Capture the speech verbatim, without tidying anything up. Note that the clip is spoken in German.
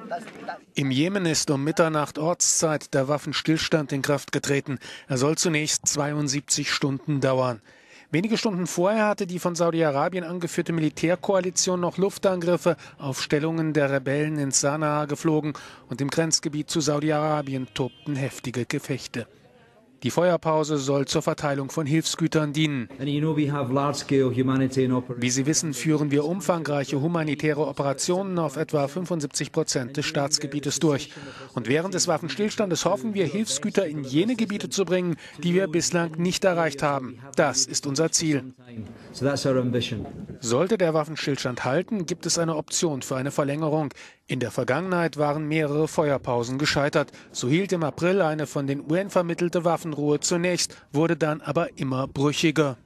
Im Jemen ist um Mitternacht Ortszeit der Waffenstillstand in Kraft getreten. Er soll zunächst zweiundsiebzig Stunden dauern. Wenige Stunden vorher hatte die von Saudi-Arabien angeführte Militärkoalition noch Luftangriffe auf Stellungen der Rebellen in Sanaa geflogen und im Grenzgebiet zu Saudi-Arabien tobten heftige Gefechte. Die Feuerpause soll zur Verteilung von Hilfsgütern dienen. Wie Sie wissen, führen wir umfangreiche humanitäre Operationen auf etwa fünfundsiebzig Prozent des Staatsgebietes durch. Und während des Waffenstillstandes hoffen wir, Hilfsgüter in jene Gebiete zu bringen, die wir bislang nicht erreicht haben. Das ist unser Ziel. Sollte der Waffenstillstand halten, gibt es eine Option für eine Verlängerung. In der Vergangenheit waren mehrere Feuerpausen gescheitert. So hielt im April eine von den U N vermittelte Waffenruhe zunächst, wurde dann aber immer brüchiger.